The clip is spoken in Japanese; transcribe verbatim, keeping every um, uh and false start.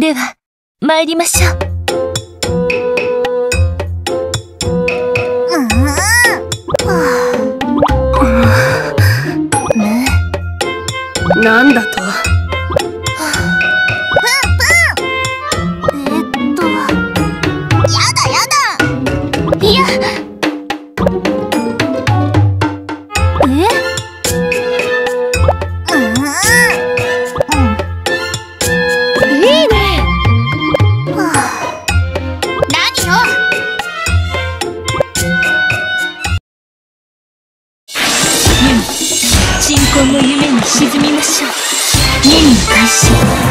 では、参りましょう。 なんだと？ えっと、やだやだ。いや。え？いいね。何よ。ユミ、鎮魂の夢に沈みましょう。任務開始。